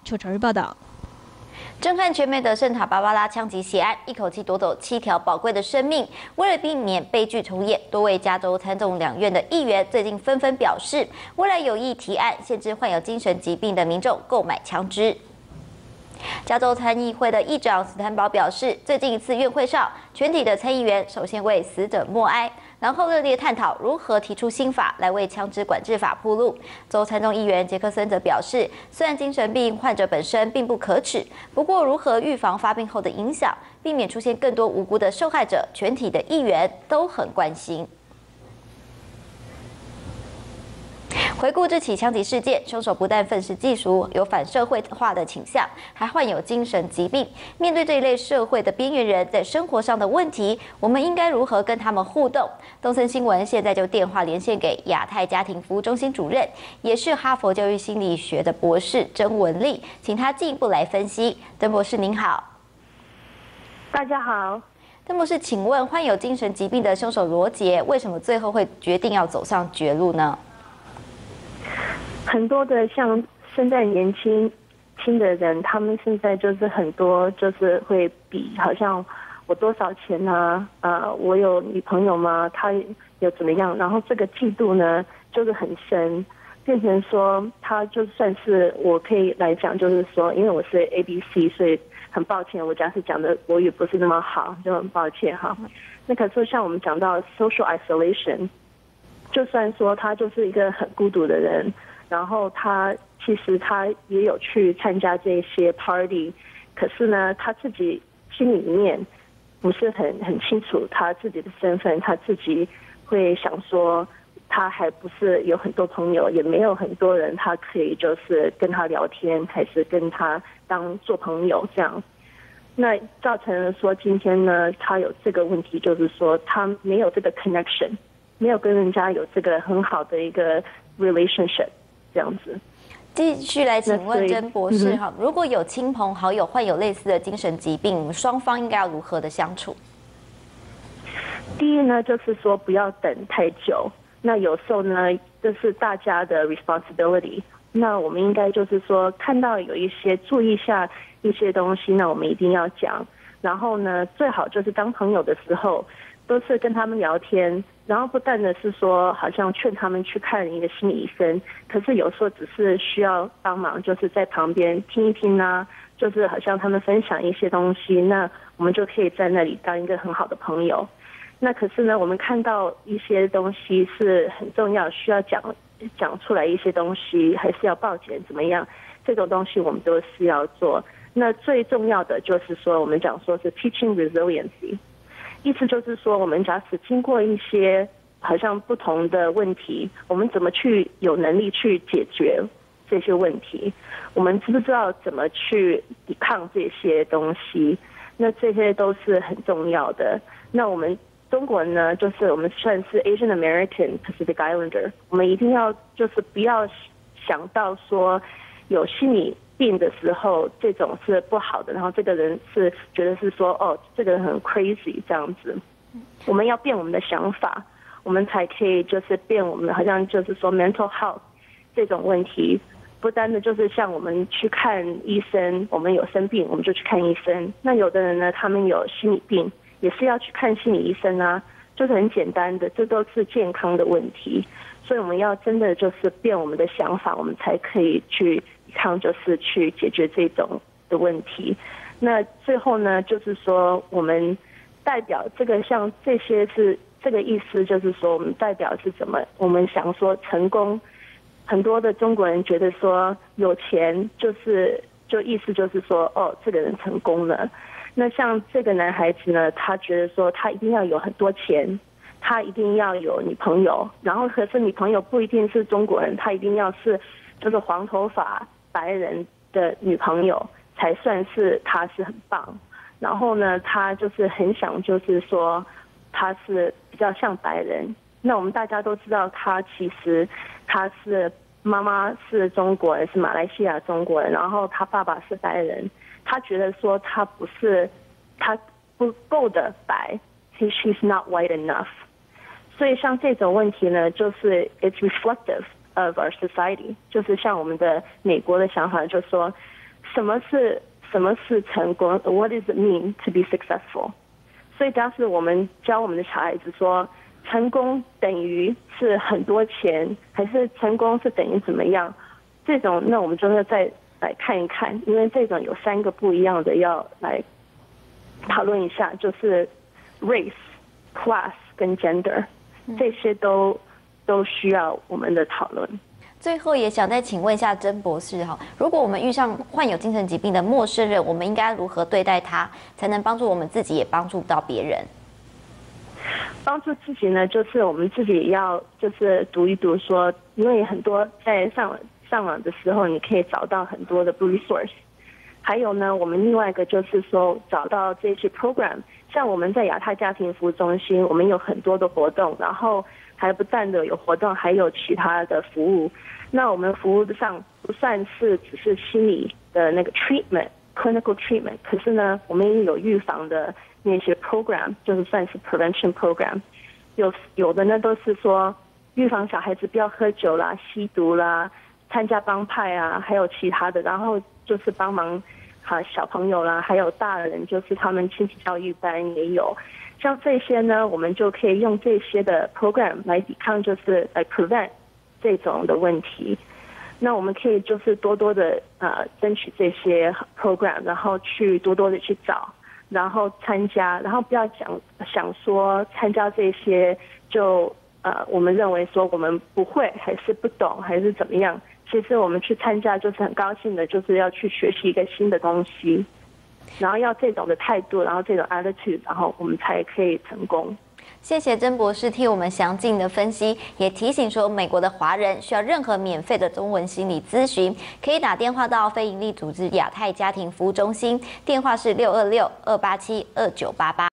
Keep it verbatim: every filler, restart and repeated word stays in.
邱成日报道。 震撼全美的圣塔芭芭拉枪击血案，一口气夺走七条宝贵的生命。为了避免悲剧重演，多位加州参众两院的议员最近纷纷表示，未来有意提案限制患有精神疾病的民众购买枪支。加州参议会的议长斯坦堡表示，最近一次院会上，全体的参议员首先为死者默哀，然后热烈探讨如何提出新法来为枪支管制法铺路。州参众议员杰克森则表示，虽然精神病患者本身并不可耻，不过如何预防发病后的影响，避免出现更多无辜的受害者，全体的议员都很关心。回顾这起枪击事件，凶手不但愤世嫉俗，有反社会化的倾向，还患有精神疾病。面对这一类社会的边缘人在生活上的问题，我们应该如何跟他们互动？东森新闻现在就电话连线给亚太家庭服务中心主任，也是哈佛教育心理学的博士曾文丽，请他进一步来分析。曾博士您好。 大家好。 曾博士，请问患有精神疾病的凶手罗杰，为什么最后会决定要走上绝路呢？ 很多的像现在年轻轻的人，他们现在就是很多就是会比，好像我多少钱啊，呃，我有女朋友吗？他有怎么样？然后这个嫉妒呢，就是很深，变成说他就算是我可以来讲，就是说，因为我是 A B C， 所以很抱歉，我假使讲的国语不是那么好，就很抱歉哈。那可是像我们讲到 social isolation， 就算说他就是一个很孤独的人。然后他其实他也有去参加这些 party， 可是呢，他自己心里面不是很很清楚他自己的身份，他自己会想说，他还不是有很多朋友，也没有很多人他可以就是跟他聊天，还是跟他当做朋友这样。那造成了说今天呢，他有这个问题，就是说他没有这个 connection， 没有跟人家有这个很好的一个 relationship。这样子， 继续来请问曾博士哈，如果有亲朋好友患有类似的精神疾病，我们双方应该要如何的相处？ 第一呢，就是说不要等太久。那有时候呢，这是大家的 responsibility。那我们应该就是说，看到有一些注意一下一些东西，那我们一定要讲。然后呢，最好就是当朋友的时候，都是跟他们聊天。然后不但的是说，好像劝他们去看一个心理医生，可是有时候只是需要帮忙，就是在旁边听一听啊，就是好像他们分享一些东西，那我们就可以在那里当一个很好的朋友。那可是呢，我们看到一些东西是很重要，需要讲讲出来一些东西，还是要报警怎么样？这种东西我们都是要做。那最重要的就是说，我们讲说是 teaching resiliency。意思就是说，我们假使经过一些好像不同的问题，我们怎么去有能力去解决这些问题？我们知不知道怎么去抵抗这些东西？那这些都是很重要的。那我们中国人呢，就是我们算是 Asian American Pacific Islander， 我们一定要就是不要想到说有心理病的时候，这种是不好的，然后这个人是觉得是说，哦，这个人很 crazy 这样子。我们要变我们的想法，我们才可以就是变我们好像就是说 mental health 这种问题，不单的就是像我们去看医生，我们有生病我们就去看医生。那有的人呢，他们有心理病，也是要去看心理医生啊，就是很简单的，这都是健康的问题。所以我们要真的就是变我们的想法，我们才可以去抵抗，就是去解决这种的问题。那最后呢，就是说我们代表这个像这些是这个意思，就是说我们代表是怎么，我们想说成功，很多的中国人觉得说有钱就是就意思就是说，哦，这个人成功了。那像这个男孩子呢，他觉得说他一定要有很多钱，他一定要有女朋友，然后可是女朋友不一定是中国人，他一定要是就是黄头发白人的女朋友才算是他是很棒。然后呢，他就是很想就是说他是比较像白人。那我们大家都知道，他其实他是妈妈是中国人，是马来西亚中国人，然后他爸爸是白人。他觉得说他不是他不够的白 ，he she's not white enough。所以像这种问题呢，就是 it's reflective of our society， 就是像我们的美国的想法，就是说什么是什么是成功 ？What does it mean to be successful？ 所以，假使我们教我们的小孩子说，成功等于是很多钱，还是成功是等于怎么样？这种，那我们就会再来看一看，因为这种有三个不一样的要来讨论一下，就是 race、class 跟 gender， 这些都都需要我们的讨论。 最后也想再请问一下曾博士哈，如果我们遇上患有精神疾病的陌生人，我们应该如何对待他，才能帮助我们自己，也帮助到别人？ 帮助自己呢，就是我们自己也要就是读一读说，因为很多在上上网的时候，你可以找到很多的 resource。还有呢，我们另外一个就是说找到这些 program， 像我们在亚太家庭服务中心，我们有很多的活动，然后还不但的有活动，还有其他的服务。那我们服务上不算是只是心理的那个 treatment、clinical treatment， 可是呢，我们也有预防的那些 program， 就是算是 prevention program。有有的呢都是说预防小孩子不要喝酒啦、吸毒啦、参加帮派啊，还有其他的，然后就是帮忙啊小朋友啦，还有大人，就是他们亲子教育班也有。像这些呢，我们就可以用这些的 program 来抵抗，就是来 prevent 这种的问题。那我们可以就是多多的呃争取这些 program， 然后去多多的去找，然后参加，然后不要想想说参加这些就呃我们认为说我们不会还是不懂还是怎么样。其实我们去参加就是很高兴的，就是要去学习一个新的东西。然后要这种的态度，然后这种 attitude， 然后我们才可以成功。 谢谢曾博士替我们详尽的分析，也提醒说，美国的华人需要任何免费的中文心理咨询，可以打电话到非营利组织亚太家庭服务中心，电话是六二六二八七二九八八。